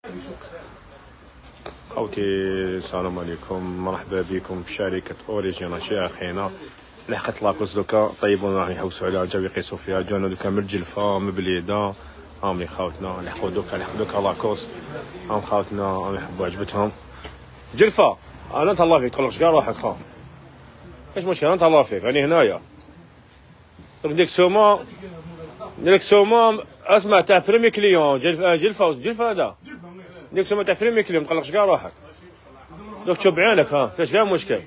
خوتي السلام عليكم، مرحبا بكم في شركة اوريجينال شي اخينا. لحقت لاكوس دوكا طيبون راح يحوسوا عليها، جاو يقيسوا فيها، جاونا دوكا من الجلفة من بليده. هاهم لي خاوتنا لحقوا دوكا لاكوس. هاهم خاوتنا راهم يحبوا، عجبتهم جلفة. انا نتهلا فيك، تقلقش كاع روحك خا، كاش مشكل، انا نتهلا فيك راني هنايا. ديك سومه اسمع تاع بريمي كليون جلفة هذا ديك سومه تاع بريمي كليون، متقلقش كاع روحك. دوك تشوف بعينك، ها كاش كاع مشكل.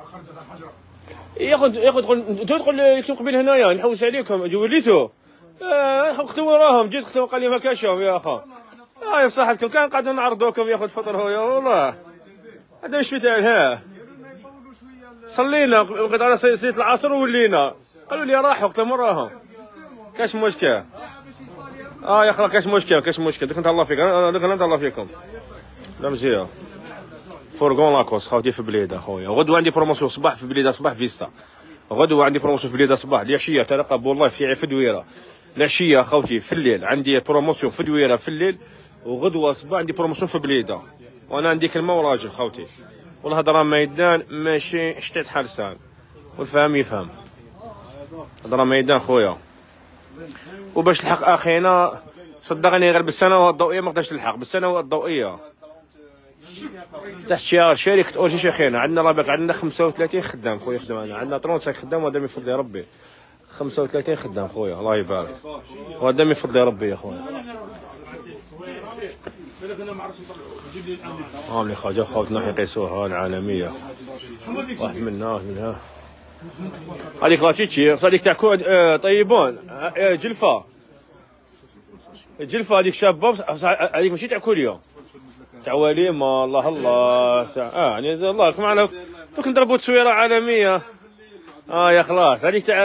ياخذ انت تقول قبيل هنايا نحوس عليكم وليتو. اختو وراهم، جيت اختو قال لي ما كاشهم يا اخا. يا بصحتكم كان قاعدين نعرضوكم ياخذ فطر هو يا والله. هذا مش في تاع ها صلينا بقيت على صليت العصر وولينا قالوا لي راحوا وقت وراهم. كاش مشكل. يا اخي كاش مشكل دوك نتهلا فيك، انا نتهلا فيكم. لا مزيان فورغون لاكوس خاوتي في بليده خويا. غدوه عندي بروموسيون صباح في بليده، صباح فيستا. غدوه عندي بروموسيون في بليده صباح، العشيه ترقب والله في دويره. العشيه خوتي في الليل عندي بروموسيون في دويره في الليل، وغدوه صباح عندي بروموسيون في بليده. وانا عندي كلمه وراجل خوتي، والهضره ميدان ماشي شتات حرسان، والفهم يفهم. هضره ميدان خويا. وباش تلحق اخينا صدقني غير بالسنوات الضوئيه ما قدرتش تلحق بالسنوات الضوئيه. تحت شعار شركة اورجي شيخينا. عندنا رابق، عندنا 35 خدام خويا يخدم معنا، عندنا 35 خدام، وهذا من فضل ربي. 35 خدام خويا الله يبارك، وهذا من فضل ربي يا خويا. اللي خرجوا خوتنا يقيسوها العالمية، واحد منها هذيك لاتشيتشي، هذيك تاع طيبون جلفة هذيك شابة، هذيك ماشي تاع كل يوم، تاع وليمة. الله تاع يعني الله يرحم معنا دوك نضربوا تصويره عالميه. يا خلاص هذيك تاع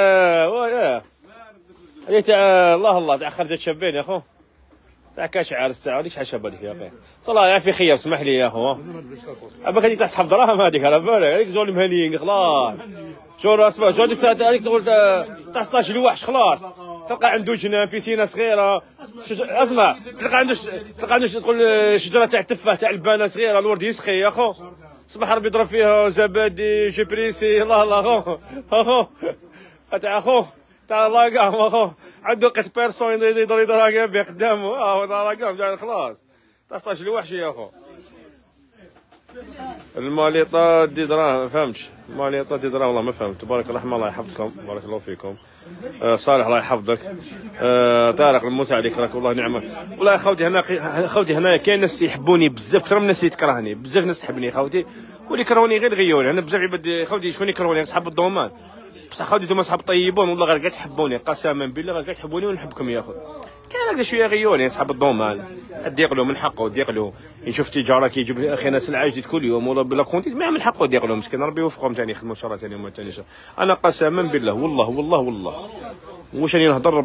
هذيك تاع الله تاع خرجت شابين يا خو، تاع كاش عرس تاع هذيك شحال شابه هذيك يا اخي. طلع يا في خير اسمح لي يا خو. اباك هذيك تاع صحاب دراهم هذيك على بالك، هذيك زول مهنيين خلاص. شو اسمع شو هذيك تقول تاع 16 لوحش خلاص. تلقى عنده جنان بيسينه صغيره، اسمع تلقى عنده تقول شجره تاع التفاح تاع البانه صغيره، الورد يسقي يا خو. صباح ربي يضرب فيها زبادي جبريسي الله خو تاع خو تاع لاكام خو. عنده قط بيرسون يدير هكا قدامه لاكام جاي خلاص. 16 لوحش يا خو. الماليطه دي دراهم ما فهمتش، الماليطه دي دراهم والله ما فهمت. تبارك الرحمن الله يحفظكم، بارك الله فيكم. صالح الله يحفظك. طارق المتع عليك راك والله نعمه. والله خوتي هنا كاين ناس يحبوني بزاف اكثر من الناس اللي تكرهني، بزاف ناس تحبني خوتي، واللي يكرهوني غير غيوني. انا بزاف عباد خوتي شكون يكرهوني؟ اصحاب الضومان بصح خوتي نتوما صحاب طيبون والله، غير قاعد تحبوني قسما بالله، غير قاعد تحبوني ونحبكم يا خويا. كان هكذا شويه غيوني اصحاب الضومان، ديقلو من حقه ديقلو يشوف تجاره كيجيب لي اخينا سلعه جديد كل يوم والله بلا كونتي ما من حقه ديقلو مسكين، ربي يوفقهم ثاني يخدموا شهر ثاني يوم ثاني شهر. انا قسما بالله والله واش راني نهضر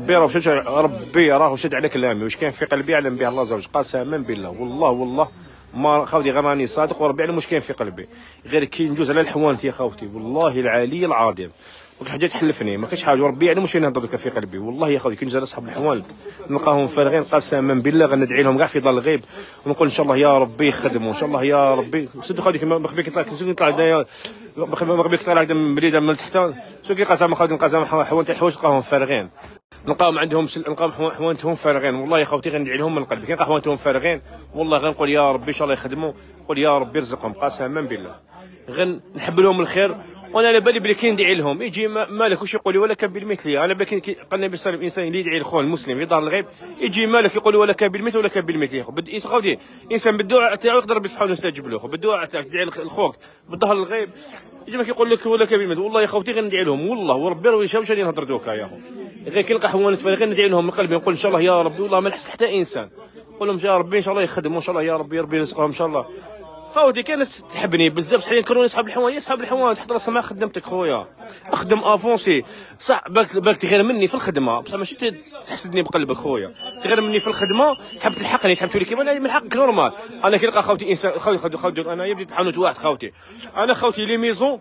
ربي راه شد على كلامي، واش كاين في قلبي يعلم به الله زوج. قسما بالله والله ما خوتي غير راني صادق، وربي يعلم واش كاين في قلبي، غير كي ندوز على الحوانت يا خوتي والله العلي العظيم ما كاينش حاجه تحلفني، ما كاينش حاجه، وربي يعلم واش نهضر لك في قلبي والله يا خوتي. كي ندوز على اصحاب الحوانت نلقاهم فارغين قسما بالله غندعي لهم كاع في ظل الغيب، ونقول ان شاء الله يا ربي يخدموا ان شاء الله يا ربي. صدق خوتي كما مخبيك يطلع هنايا، مخبيك يطلع هكذا من بليده من تحت، سو كي قسم خوتي نقسم حوانت الحوايج نلقاهم فارغين، نلقاهم عندهم نلقاهم حوانتهم فارغين والله يا خوتي غندعي لهم من قلبي. كي نلقى حوانتهم فارغين والله غنقول يا ربي ان شاء الله يخدموا، نقول يا ربي يرزقهم قسما بالله، غير نحب لهم الخير. وانا على بالي بلي كي ندعي لهم يجي مالك واش يقول ولا كان بالمثل. انا بلي قال النبي صلى الله عليه وسلم الانسان اللي يدعي لخوه المسلم في ظهر الغيب يجي مالك يقول ولا كان بالمثل ولا كان بالمثل يا خو. خوتي الانسان بالدعاء تاعو يقدر ربي سبحانه يستجيب له، بالدعاء تاعك تدعي لخوك بالظهر الغيب يجي ماك يقول لك ولا كان بالمثل. والله يا خوتي غير ندعي لهم والله وربي راه واش راني نهضر دوكا يا خو. غير كي نلقى حوانت فارغين ندعي لهم من قلبي، نقول ان شاء الله يا ربي والله ما نحس حتى انسان، نقول لهم يا ربي ان شاء الله يخدموا ان شاء الله يا ربي يرزقهم ان شاء الله. خوتي كاين ناس تحبني بزاف صحيح يكرهوني اصحاب الحوان، يا صحاب الحوان تحط راسك مع خدمتك خويا، اخدم افونسي صح بالك تغير مني في الخدمه بصح ماشي تحسدني بقلبك خويا، تغير مني في الخدمه تحب تلحقني تحب تولي كيما من حقك نورمال. انا كي نلقى خوتي انسان خوتي انا يبدي حانوت واحد خوتي، انا خوتي لي ميزون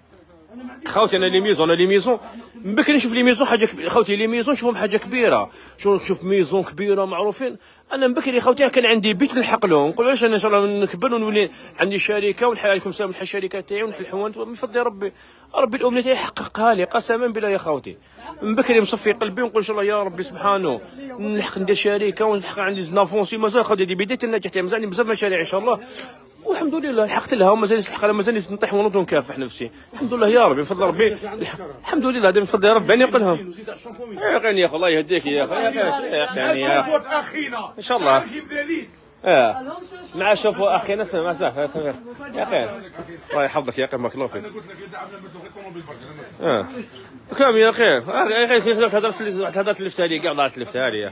خوتي انا لي ميزون من بكري نشوف لي ميزون حاجه خوتي لي ميزون نشوفهم حاجه كبيره، نشوف ميزون كبيره معروفين. انا من بكري خوتي كان عندي بيت نلحق لهم، نقول علاش انا ان شاء الله نكبر ونولي عندي شركه ونحل عليكم السلام، نحل الشركه تاعي ونحل الحوانت من فضل ربي الامنيه تاعي يحققها لي قسما بالله يا خوتي. من بكري مصفي قلبي ونقول ان شاء الله يا ربي سبحانه نلحق ندير شركه ونلحق عندي زنافونسي مازال خوتي دي بدايه النجاح تاعي، مازال بزاف مشاريع ان شاء الله والحمد لله لحقت لها ومازال نلحق لها، مازال نطيح ونوض ونكافح نفسي الحمد لله يا ربي بفضل ربي الحمد لله هذا من فضل ربي. يعني نقول لهم يا غني يا اخي الله يهديك يا اخي يا اخينا ان شاء الله مع شوفوا اخينا سمع يا اخي الله يحفظك يا اخي بارك الله فيك. كم يا اخي كيف هضرت لفتها لي كاع ضاعت لفتها لي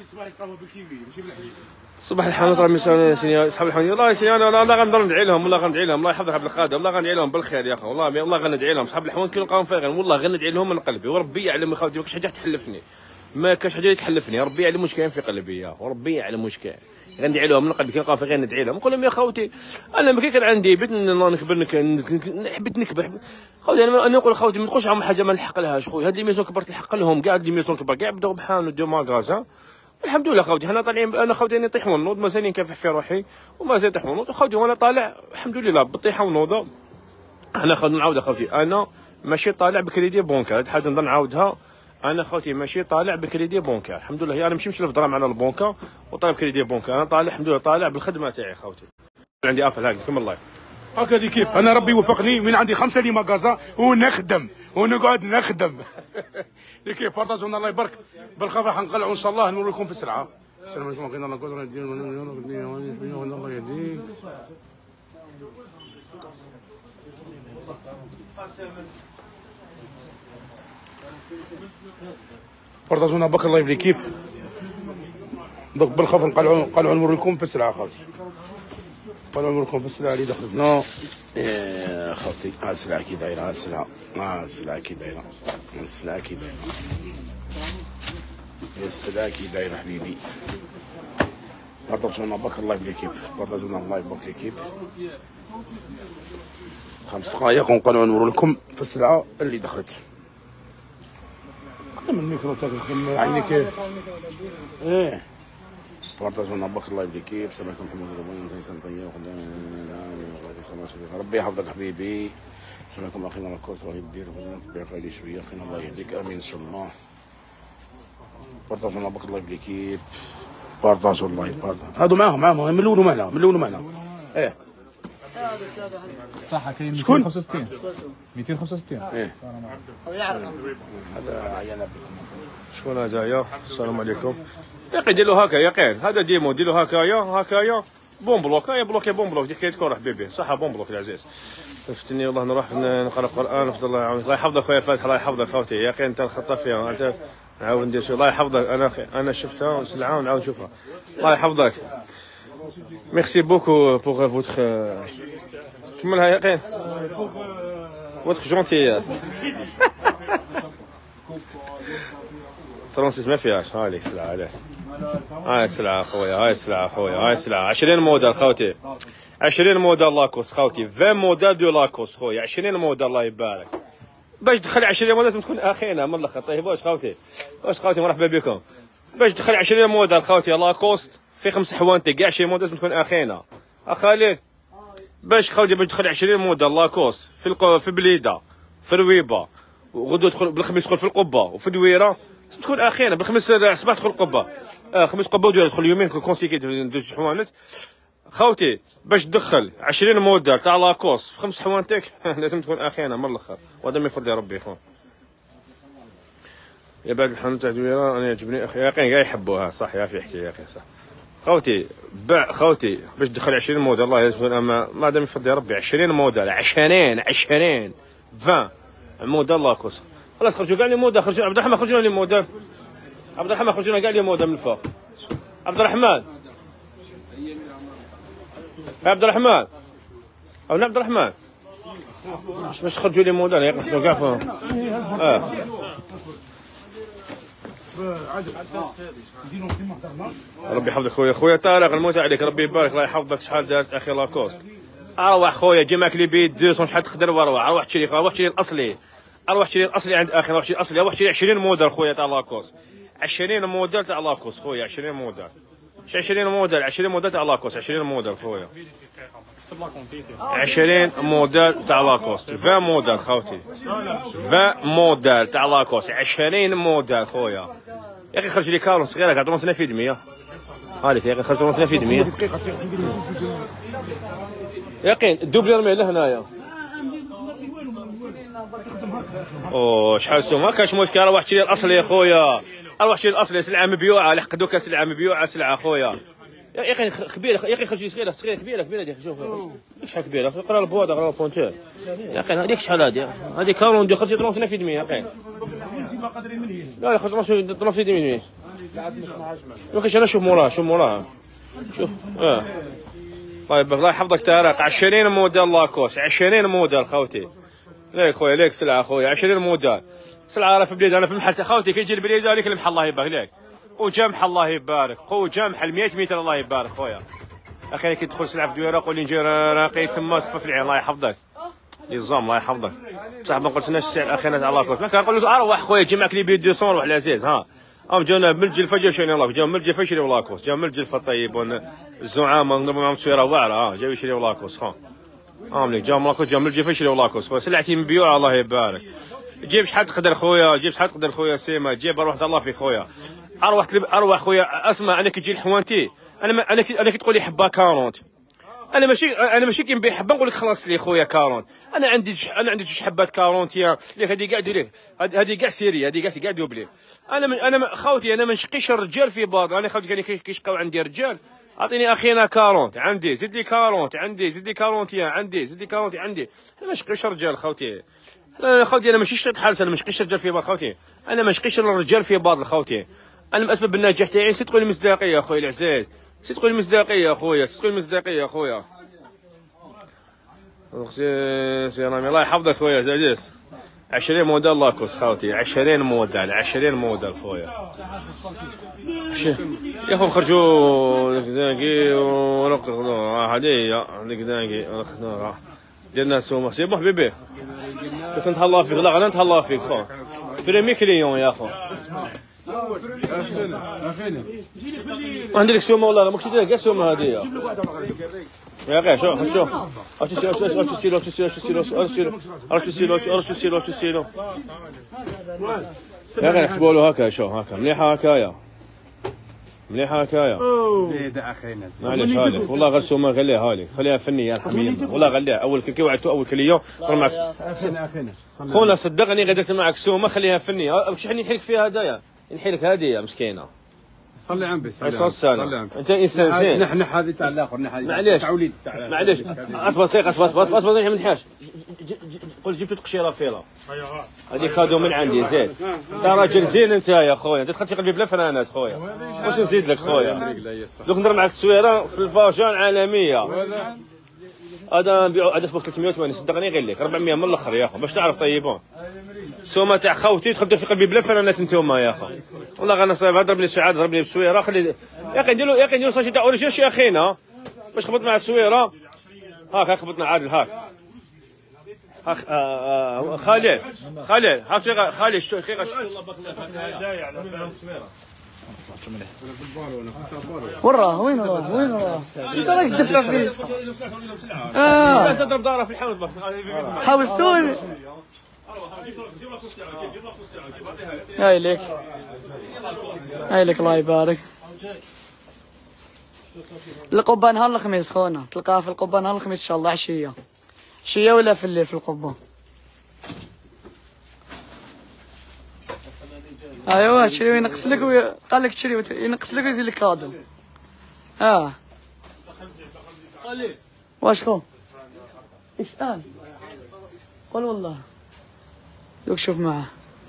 صباح الحمد راه مساني اصحاب الحمد الله يسير. انا والله غنضل ندعي لهم، والله غندعي لهم الله يحفظ عبد القادر، والله غندعي لهم بالخير يا اخي، والله غندعي لهم صحاب الحوان كي نلقاهم فايقين والله غندعي لهم من قلبي، وربي يعلم خوتي ما كاش حاجه تحلفني، ما كاش حاجه تحلفني، ربي يعلم واش كاين في قلبي يا وربي يعلم واش كاين، غندعي لهم من قلبي كي نلقاهم فايقين ندعي لهم، نقول لهم يا خوتي انا ملي كان عندي بيت نكبر حبيت نكبر خوتي. انا نقول خوتي ما تقولش عم حاجه ما نلحق لهاش خويا، هاد لي ميزون كبرت نلحق لهم كاع لي ميزون كبر كاع بداو بحال دو ماغازا الحمد لله خوتي. حنا طالعين انا خوتي نطيح ونوض مازال نكافح في روحي ومازال نطيح ونوض خوتي، وانا طالع الحمد لله بالطيحه ونوضه. انا خوتي نعاودها خوتي انا ماشي طالع بكريدي بونكار، هاد حاجه نضل نعاودها انا خوتي ماشي طالع بكريدي بونكار الحمد لله، انا ماشي مشلف دراهم على البونكا وطالب كريدي بونكار، انا طالع الحمد لله طالع بالخدمه تاعي خوتي. عندي ابل هاك كم الله هكذا كيف انا ربي وفقني من عندي 5 لي ماغازا ونخدم ونقعد نخدم كيف بارطاجونا الله يبارك بالخير حنقلعوا ان شاء الله نوريكم في السرعه. السلام عليكم ورحمه الله وبركاته. الله يهديك بارطاجونا بارك الله يبارك كيف دوك بالخوف نقلعوا نوريكم في السرعه خوتي، نقلعوا نوريكم في السلعه اللي دخلتنا يا خوتي. ها السلعه كي دايره، ها السلعه كي دايره، السلعه كي دايره، السلعه كي دايره حبيبي. بارطاجونا بارك الله يبارك كيف، بارطاجونا الله يبارك كيف 5 دقائق ونقلعوا نورو لكم في السلعه اللي دخلت. من الميكرو تاعك عينيك ايه بارطاجونا بارك الله يبارك كيف. سلامة محمد انسان طيب ربي يحفظك حبيبي. السلام عليكم اخينا الكورس راه يدير بخير شويه اخينا الله يهديك امين ان شاء الله. بارطاجونا بارك الله يبارك كيف، بارطاجوا الله يبارك هادو معاهم من الاول معنا ايه صح. كاين 265 265 ايه هذا عيانا بكم. شكون هذايا السلام عليكم يا اخي ديروا هكا يا قين هذا ديمو ديروا هكايا بون بلوك يا بلوكي بون بلوك دي حكايتكم روح بيبي صح بون بلوك العزيز شفتني والله نروح نقرا القران وفضل الله يعاونك الله يحفظك خويا فاتح الله يحفظك خوتي يا اخي انت الخطا فيها انت نعاود ندير شي الله يحفظك. انا شفتها سلعه ونعاود نشوفها الله يحفظك. ميرسي بوكو بوغ فوتخ كملها يا قين فوتخ جونتياس 36 ما فيهاش هاي لي السلعه عليه هاي السلعه خويا هاي السلعه 20 موديل خوتي 20 موديل لاكوس خوتي 20 موديل دو لاكوس خويا 20 موديل الله يبارك. باش تدخل 20 موديل لازم تكون اخينا من الاخر. طيب واش خوتي مرحبا بكم. باش تدخل 20 موديل خوتي لاكوست في 5 حوانتي كاع 20 موديل لازم تكون اخينا اخالي. باش تدخل 20 موديل لاكوست في بليده في رويبه وغدو تدخل بالخميس تدخل في القبه وفي دويره لازم تكون اخينا. بالخميس الصباح تدخل القبه خميس قبه ودويره تدخل يومين كونسيكيتيف دوز حوانت خوتي. باش تدخل 20 موديل تاع لاكوست في 5 حوانتك لازم تكون اخينا من الاخر وهذا من فضل ربي خويا. يا بعد الحانوت تاع دويره انا يعجبني اخي يقين كاع يحبوها صح يا في يحكي يا اخي صح خوتي. خوتي باش تدخل 20 موديل الله يسلمك ما دام يفضل ربي 20 موديل 20 20 موديل لاكوس خلاص خرجوا كاع لي موديل. خرجوا عبد الرحمن خرجوا لي موديل خرجوا كاع لي موديل من الفوق. عبد الرحمن يا عبد الرحمن او عبد الرحمن باش تخرجوا لي موديل يقصدوا كاع فيهم ربي يحفظك خويا طارق الموت عليك ربي يبارك الله يحفظك. شحال دارت اخي لاكوست اروح خويا جي معك لي بيت 200 شحال تقدر واروح تشري الاصلي اروح اشتري الاصلي عند اخي، اروح اشتري الاصلي، اروح اشتري 20 موديل خويا تاع لاكوست، 20 موديل تاع لاكوست خويا، 20 موديل، مش 20 موديل، 20 موديل تاع لاكوست، 20 موديل خويا، 20 موديل تاع لاكوست، 20 موديل خوتي، 20 موديل تاع لاكوست، 20 موديل خويا. يا اخي خرج لي كارون صغيره قاعد رونتنا في دميه هذيك يا اخي، خرج رونتنا في دميه يا اخي الدوبلي رمي لهنايا. اوه شحال سوم ما كاش مشكل، اروح اشتري الاصلي يا خويا، اروح اشتري الاصلي، سلعه مبيوعه لحقدوك، سلعه مبيوعه سلعه خويا. يا اخي كبيره يا اخي، خرج لي صغيره كبيره يا اخي، شوف شحال كبيره، قرا البواد قرا البونتير يا اخي، هذيك شحال هذه كارون دي خرجت 39 في دميه يا اخي. لا لا خرجت 39 في دميه يا اخي. انا شوف موراها شوف طيب الله يحفظك تارق. 20 موديل لاكوس، 20 موديل خوتي ليك خويا، ليك سلعه خويا، 20 موديل سلعه. راه في بليد، انا في المحل خوتي كي يجي البليد هذيك المحل الله يبارك لك، وجمح الله يبارك، وجمح 100 متر الله يبارك خويا. اخي كي تدخل سلعه في دويره قول لي نجي راقي تما صفف العين الله يحفظك يزام الله يحفظك. بصح ما قلتلناش السعر اخينا تاع لاكوس، ما كنقول لك اروح خويا جي معك لي بي 200 روح العزيز. ها جانا من الجلفه جاو شرينا لاكوس، جاو من الجلفه يشريو لاكوس، جاو من الجلفه طيب الزعامه نضربوا معهم تصويره واعره، جاو يشريو لاكوس مليك جاو لاكوس، جاو من الجلفه يشريو لاكوس خويا، سلعتي مبيوعه الله يبارك. جيب شحال تقدر خويا، جيب شحال تقدر خويا سيما، جيب اروح الله فيك خويا. اروح خويا اسمع، انا كي تجي الحوانتي انا كي تقول لي حبه 40، انا ماشي كي نبيع حبه نقول لك خلاص لي خويا 40، انا عندي جوج حبات 40 ليك هذه كاع ليك، هذه كاع سيري، هذه كاع دوبلي. انا خوتي انا ما نشقيش الرجال في بعض، انا خوتي كانوا كيشقاو عندي رجال، اعطيني اخينا 40 عندي، زيد لي 40 عندي، زيد لي 40 عندي، زيد لي 40 عندي. انا ما نشقيش الرجال خوتي، خوتي انا ماشي شطيط حالس، انا ما نشقيش الرجال في بعض خوتي، انا ما نشقيش الرجال في بعض خوتي. انا من اسباب النجاح تاعي صدقوا المصداقيه اخويا العزيز، صدقوا المصداقيه اخويا، صدقوا المصداقيه اخويا. سي رامي الله يحفظك خويا زاديس. 20 موديل لاكوس خوتي، 20 موديل، 20 موديل خويا. يا اخو نخرجوا داكي ونقضوا هذه داكي ناخذوها ديالنا سومه سي بون حبيبي. كنت نتهلا فيك، لا غير نتهلا فيك خو بريمي كليون يا اخو. عندي لك سومه ولا لا ماكش دير كاع سومه هذه يا اخي. شوف يا اخي نحسبوا له هكا، شوف هكا مليحه هكايا، مليحه هكايا زيد اخينا معليش هالك والله غير سومه خليها هالك، خليها فنيه الحميد والله خليها. اول كي وعدتو اول كليون معك اخينا خونا صدقني غدرت معك سومه خليها فنيه، باش نحيلك فيها هدايا، نحيلك هديه مسكينه. صلي عن بس صلي انت انسان زين. نحن هذه تاع الاخر، معليش معليش اصبر دقيقه، اصبر ما نحاش. قول جبتو تقشيره فيلا هذه كادو من عندي زين. انت راجل زين انت يا خويا، انت دخلتي قلبي بلا فنانات خويا، واش نزيد لك خويا؟ دوك ندير معك تصويره في الفاشون عالميه. هذا نبيعو هذا سبق 380 صدقني غير لك 400 من الاخر يا اخو باش تعرف طيبون. سومه تاع خوتي تخدم في قلبي بلا فنانات نتوما يا اخو والله غير نصيب. ضربني سعاد ضربني بسويره خلي يا اخي نديرو صاشي تاع اوريجينال يا اخينا باش خبط مع السويره هاك خبطنا عادل هاك خالد هاك خالد شو دقيقه الله وراه وين راه انت راك تدفع فيه. تضرب داره في الحوض حاول ستون هاي لك الله يبارك. القبه نهار الخميس خونا، تلقاها في القبه نهار الخميس ان شاء الله عشيه ولا في الليل في القبه. ايوا تشري وينقص لك قال لك تشري ينقص لك ويزيد لك كادو. واش خو اسال قول والله دوك شوف معاه.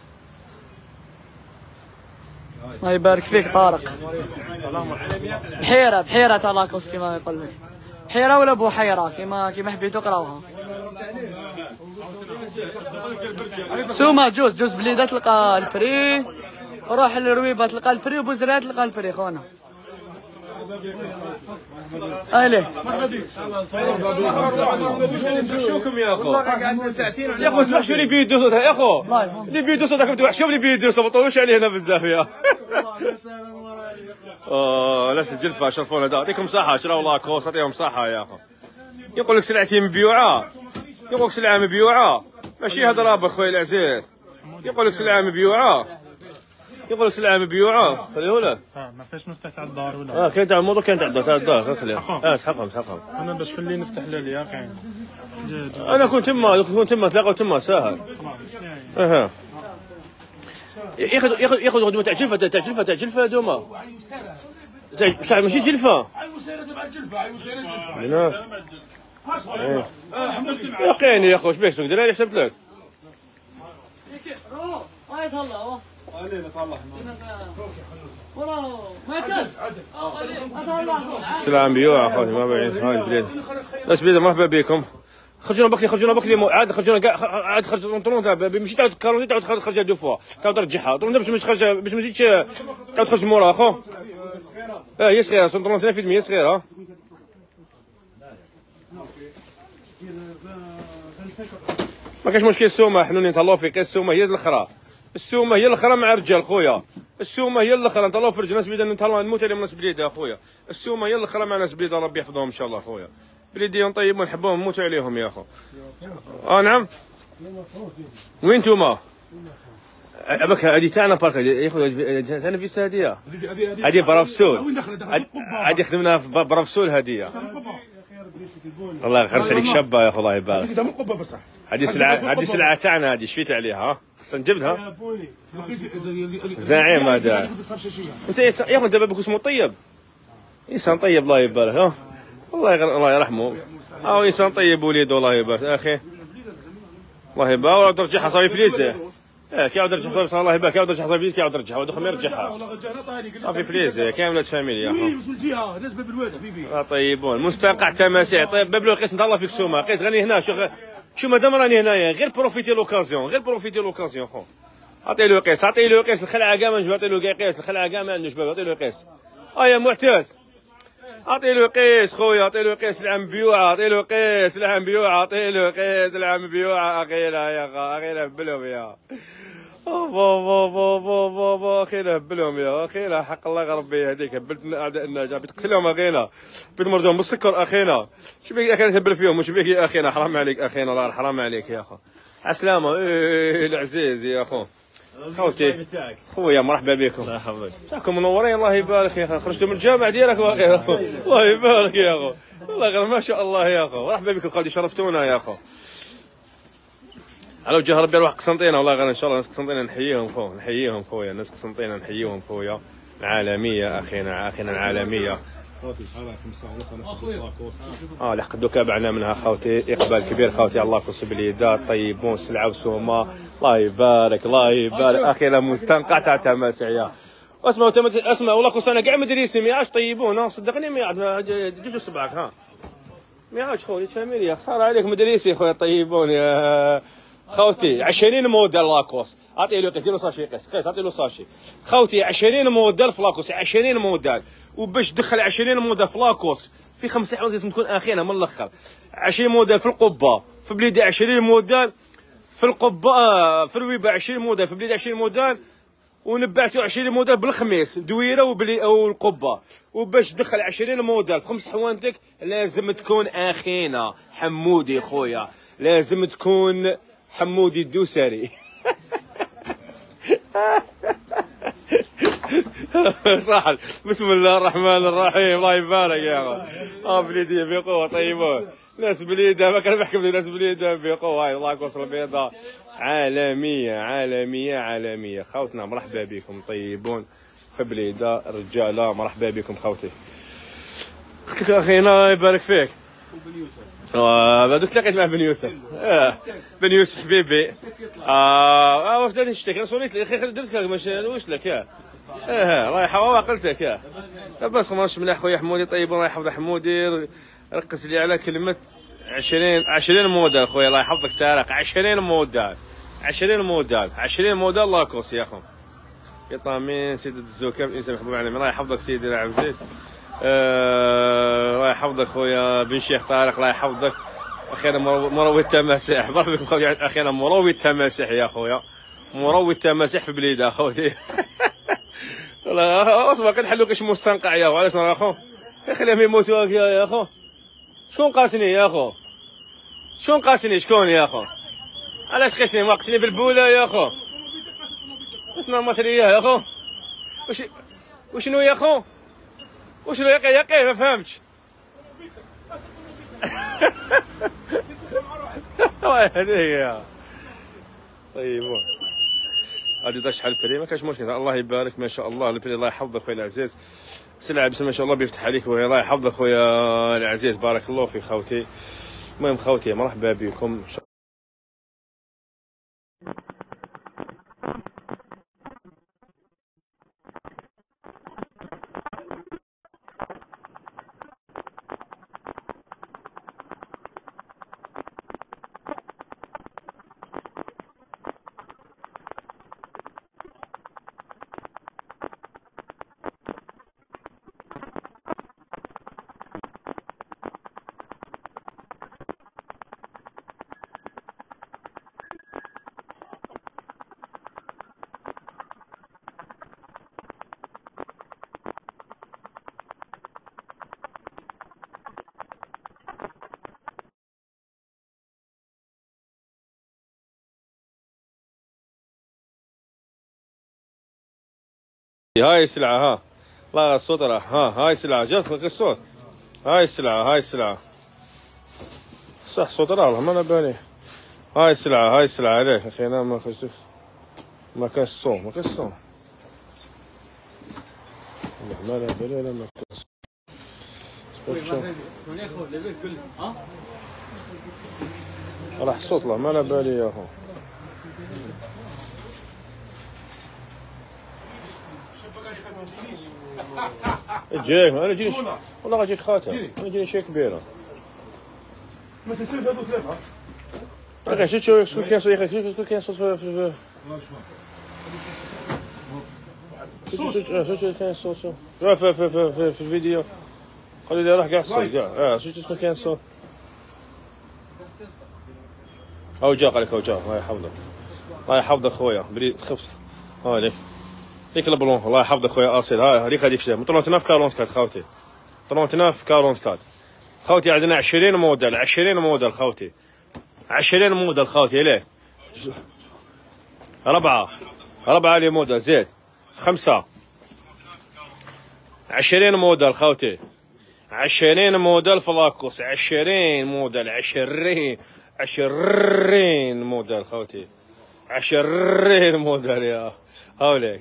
الله يبارك فيك طارق. بحيره تاع لاكوس كيما يقول لك، بحيره ولا بحيره كيما حبيتو قراوها. سومه جوز بليده تلقى البري، روح للرويبه تلقى البري، وبوزرات تلقى البري خونا. اهلا شوكم يا اخو يا اخو توحشوا لي بيه 200 يا اخو لي بيه 200 ذاك توحشوا لي بيه 200 ما تطولوش علينا بزاف يا ناس الجلفه شرفونا دا يعطيكم صحه شراو لاكوس يعطيهم صحه يا اخو يقول لك سلعتي مبيوعه يقول لك سلعه مبيوعه ماشي هضراب اخويا العزيز يقول لك سلعه مبيوعه يقول لك سلعه مبيوعه خليه لك ما فيش نفتح تاع الدار ولا كاين تاع الموضوع كاين تاع الدار خليها سحقهم انا باش في اللي نفتح ليا كاين انا كنت تما تلاقوا تما ساهل اها ياخذ غدوه تاع جلفه دوما تاع ماشي جلفه يقيني يا اخو اش بيك سوق دراري حسبت لك سلام بيوع اخوتي ما بعيد هاي البلاد ناس بلاد مرحبا بكم خرجونا بكري عاد خرجونا طرون ماشي تعاود كاروني تعاود خرجها دو فوا تعاود ترجعها طرون باش ما تجيش تعاود تخرج مورا اخو هي صغيره طرون 3% صغيره ما كاش مشكل السومه حنوني نتهلاو فيك السومه هي الاخرى السومه هي الاخرى مع الرجال خويا السومه هي الاخرى نتهلاو في الرجال ناس بليده نتهلاو نموت عليهم ناس بليده اخويا السومه هي الاخرى مع ناس بليده ربي يحفظهم ان شاء الله اخويا بليدي طيبون نحبهم نموت عليهم يا اخو نعم وين نتوما ابك هذه تاعنا بارك ياخذ تاعنا في هديه هذه برافسول هذه خدمنا في برافسول هديه الله يغرس عليك شابه يا اخو الله يبارك هذه سلعه تاعنا هذه شفيت عليها خصنا نجبدها زعيم هذا انت يا اخو انت بابك اسمه طيب انسان طيب الله يبارك الله يرحمه انسان طيب وليد الله يبارك اخي الله يبارك وعاود رجعها صافي بليزي كي عاود رجعها صافي الله يبارك كي عاود رجعها صافي بليزي كي عاود رجعها ودخل ما يرجعها صافي بليزي كاين ولاد فاميليا يا اخو من الجهه ناس باب الواد حبيبي طيبون مستنقع تماسيح طيب باب قيس نهار الله فيك سومه قيس غني هنا شو مادام راني هنايا غير بروفيتي لوكازيون خو عطي له قيس الخلعه كاع ما نجبد عطي له قيس الخلعه كاع ما عندوش باب عطي له قيس يا معتز عطي له قيس خويا عطي له قيس العم بيوعه عطي له قيس العم بيوعه اخينا يا اخينا بلهم يا بابا اخينا بلهم يا اخينا حق الله ربي يهديك هبلتنا اعدائنا جا بتقتلهم اخينا بتمرضهم بالسكر اخينا شو بيك اخينا تهبل فيهم وش بيك يا اخينا حرام عليك اخينا الله حرام عليك يا اخو عسلامه العزيز يا اخو خوتي خويا مرحبا بكم الله يحفظك تاعكم منورين الله يبارك يا اخي خرجتوا من الجامع ديالك واخيرا الله يبارك يا اخو والله غير ما شاء الله يا اخو مرحبا بكم خالدي شرفتونا يا اخو على وجه ربي روح قسنطينه والله غير ان شاء الله ناس قسنطينه نحييهم خويا ناس قسنطينه نحييهم خويا العالميه اخينا العالميه لحق دوكا بعنا منها خوتي اقبال كبير خوتي الله يكون بليدات طيبون سلعه وسومه الله يبارك اخينا مستنقع تاع تماسيح اسمع والله كنت انا كاع مدريسي ما يعادش طيبون صدقني ما يعاد دوزو صبعك ما يعادش خويا تفهمي لي خساره عليك مدريسي خويا طيبون يا خوتي 20 موديل لاكوس عطي له ديروا ساشي قيس عطي له ساشي خوتي 20 موديل في لاكوس 20 موديل وباش تدخل 20 موديل في لاكوس في 5 حوايج لازم تكون اخينا من الاخر 20 موديل في القبه في بليده 20 موديل في القبه في الويبه 20 موديل في بليده 20 موديل ونبعتوا 20 موديل بالخميس دويره او القبه وباش تدخل 20 موديل في 5 حوانتك لازم تكون اخينا حمودي خويا لازم تكون حمودي الدوسري صح بسم الله الرحمن الرحيم الله يبارك يا اخو بليدي بقوه طيبون ناس بليده ما كان بحكم ناس بليده بقوه الله يكسر البيضاء عالميه خوتنا مرحبا بكم طيبون في بليده رجاله مرحبا بكم خوتي اختك اخينا يبارك فيك دوك تلاقيت مع بن يوسف بن يوسف حبيبي واش درت نشتكي صونيت لي اخي درت لك واش لك الله يحفظك قلتك بس خماش مليح خويا حمودي طيب الله يحفظ حمودي ركز لي على كلمه 20 موديل خويا الله يحفظك تارق 20 موديل لاكوس يا اخو يطامين سيدة الزوكام انسان محبوب علينا الله يحفظك سيدي العزيز الله يحفظك خويا بن شيخ طارق، الله يحفظك. اخيرا مروي التماسيح، مرحبا بكم خويا. اخيرا مروي التماسيح يا خويا، مروي التماسيح في بليده خوتي. والله اصبر كنحلو كاش مستنقع يا خو. علاش نرى خو خليهم يموتوا يا خو. شكون قاسني يا خو؟ شكون قاسني؟ شكون يا خو؟ علاش قاسني؟ ما قاسني بالبوله يا خو. اسمع ماتريا يا خو. وشنو يا خو؟ وشنو يا قي ما فهمتش. هذه طيب هذه شحال البري ما كاش مشكل. الله يبارك ما شاء الله البري. الله يحفظك خويا العزيز. سلعه بسم ما شاء الله بيفتح عليك خويا. الله يحفظك خويا العزيز، بارك الله في خوتي. المهم خوتي مرحبا بكم. هاي السلعة ها. لا الصوت راح. هاي السلعة جاتك الصوت. هاي السلعة صح الصوت راح والله ما انا بالي. هاي السلعة عليك اخي. انا ما خشيت ما كاش الصوت ما انا بالي. لا ما كاش راح الصوت لا ما انا بالي يا اخو. جايك انا جيني والله غاجيك خاتم. انا جيني شي كبيره. ما تنساش هادو ثلاثه. اخي شكون كيصو يا اخي شكون كيصو في شو كاين الصوت في الفيديو. خلي لي راح كاع الصوت كاع. شكون كاين الصوت. او جا قال لك او جا. الله يحفظك. الله يحفظك خويا بري تخفت. ها ليك ديك البلون. الله يحفظك خويا اصيل. هذيك هذيك شنو طلعتنا في 44 خوتي. طلعتنا في 44 خوتي. عندنا 20 موديل خوتي. 20 موديل خوتي. ليه 4 لي موديل زيد 5. 20 موديل خوتي. 20 موديل فلاكوس. 20 موديل 20 موديل خوتي. 20 موديل يا هاوليك.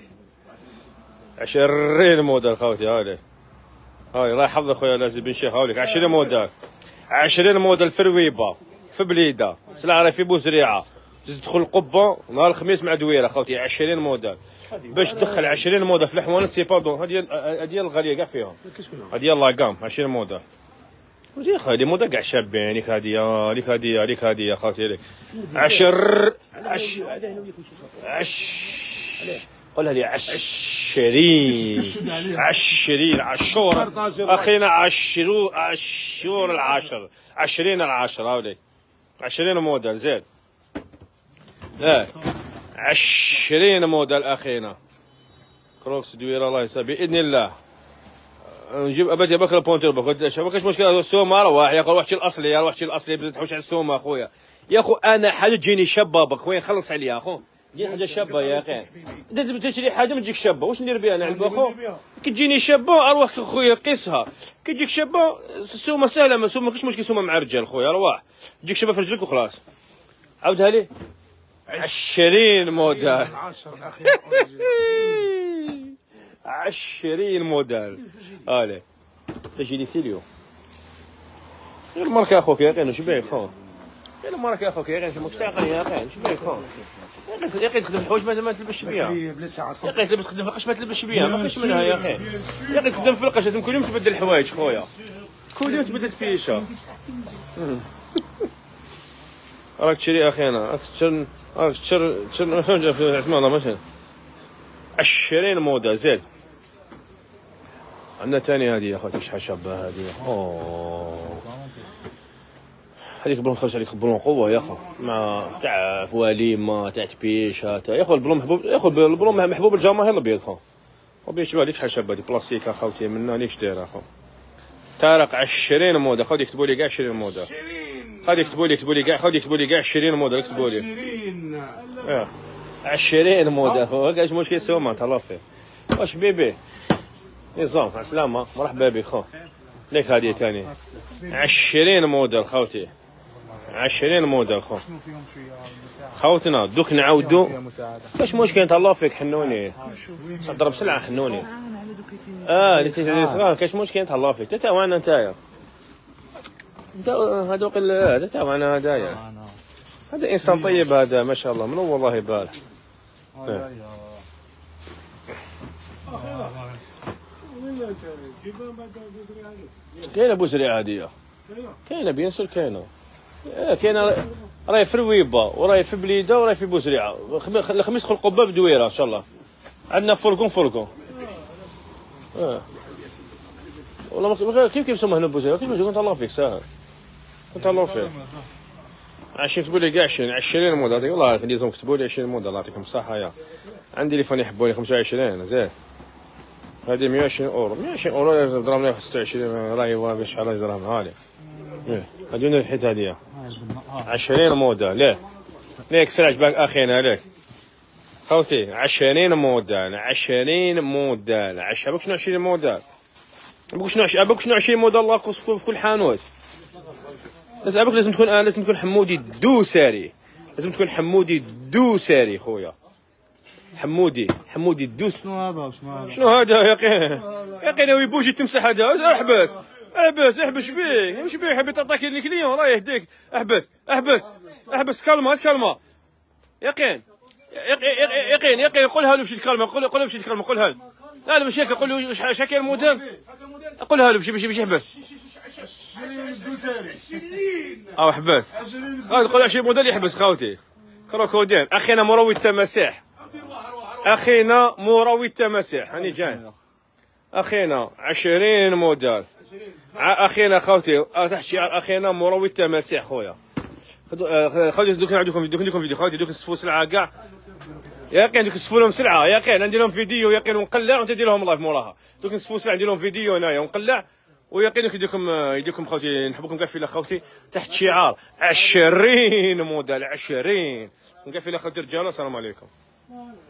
20 موديل خوتي هاوليك. هاي الله يحفظك خويا لازم بن شيخ. هاوليك 20 موديل. 20 موديل في رويبه في بليده سلعه في بوزريعه. تدخل القبه نهار الخميس مع دويره خوتي. 20 موديل باش تدخل 20 موديل في الحوانت سي باردون. هذه الغاليه كاع فيهم. هذه الله قام 20 موديل. ودي خا هذه موضه كاع شابين. ليك هذه يا خوتي. ليك 10 قولها لي 20 عشور اخينا 10 العاشر 20 العاشر. هاوليك 20 موديل زين. 20 موديل اخينا كروكس دويره. الله يسلمك باذن الله. نجيب ابدي بكره بونتر ما كاش مشكل. السومه رواح يا اخو. روح شي الاصلي بدي تحوش على السومه اخويا. يا اخو انا حاجه تجيني شابه بك خويا نخلص عليها اخو. دير حاجه شابه يا اخي. انت تشري حاجه ما تجيك شابه واش ندير بها انا عند اخو. كي تجيني شابه اروح خويا قيسها. كي تجيك شابه السومه سهله. ما كاش مشكل سومه مع الرجال خويا رواح. تجيك شابه في رجلك وخلاص. عاودها لي 20 موديل. 20 موديل. هالي تجي لي سيليو غير ماركه اخوك يا اخي. واش بيك خو غير ماركه اخوك يا اخي. مشتاق يا اخي. واش بيك خو يا اخي تخدم الحوايج ما تلبسش بيها. يا اخي تلبس تخدم في القش ما تلبسش بيها. ما كاينش منها يا اخي. يا اخي تخدم في القش لازم كل يوم تبدل الحوايج خويا. كل يوم تبدل فيشه. راك تشري اخينا. راك تشر اسمع الله ماشي 20 موديل زيد. عندنا ثاني هذه يا خوتي شحال شابه هذه. اوه هذيك البلون خرج عليك بلون قوه يا خو، مع تاع وليمه تاع تبيشه تاع يا خو البلون محبوب، يا خو البلون محبوب الجماهير الابيض خو. وبيش بالك شحال شابه هذه بلاستيك اخوتي من هنيك دايره خو. طارق 20 موده خاو يكتبوا لي كاع 20 موده. خاو يكتبوا لي كاع، خاو يكتبوا لي كاع 20 موده يكتبوا لي 20 20 موده خو. كاش مشكل سوما تهلا فيه. واش بيبي نظام مع السلامه مرحبا بك خو. ليك هذه ثاني 20 موديل خوتي، 20 موديل خو. خوتنا دوك نعاودو واش مشكل تهلا فيك حنوني تضرب سلعه حنوني. اللي تيجي صغار كاش مشكل تهلا فيك تا وانا نتايا انت هذوك هذا تا وانا هدايا. هذا انسان طيب هذا ما شاء الله، من والله يبارك. كاينه بوزريعه هاديه، كاينه بيان سور كاينه. كاينه راهي في رويبه وراهي في بليده وراهي في بوزريعه. الخميس دخل قبه بدويره ان شاء الله. عندنا فرقون والله كيف يسمى هنا بوزريعه؟ كيف قلت الله فيك ساهل، قلت الله فيك. 20 كتبوا لي كاع 20 موديل والله خليهم كتبوا لي 20 موديل الله يعطيكم الصحه. يا عندي اللي فاني يحبوني 25 زين. هذه 120 اورو، 120 اورو ضربنا 26 راهي شحال درهم هذه. هذه الحيت هذه 20 موديل. ليك سرعة عجبك اخينا ليك خوتي 20 موديل 20 موديل. عباك شنو 20 موديل؟ عباك شنو 20 موديل الله في كل حانوت. عباك لازم تكون حمودي الدوسري، لازم تكون حمودي الدوسري خويا. حمودي الدوس. شنو هذا يا قين ويبوجي تمسح هذا. احبس وش بيه حبيت تعطيك الكليون الله يهديك. احبس كلمه يا قين قولها له بشي كلمه، قولها بشي كلمه، قولها له. لا ماشي هكا، قول له شكل المدام، قولها له بشي يحبس. حبس قول 20 موديل يحبس خوتي. كروكودين اخينا مروي التماسيح، اخينا مروي التماسيح هاني جاي. اخينا 20 موديل. اخينا خوتي تحت شعار اخينا مروي التماسيح خويا. خوتي دوك نعاودكم فيديو خوتي دوك نصفوا سلعه كاع يا قين. دوك نصفوا لهم سلعه يا قين، ندير لهم فيديو يا قين ونقلع وانت دير لهم لايف موراها. دوك نصفوا سلعه ندير لهم فيديو هنايا ونقلع ويا قين يديكم خوتي. نحبكم كاع في خوتي تحت شعار 20 موديل 20 نقفل خوتي رجاله. السلام عليكم.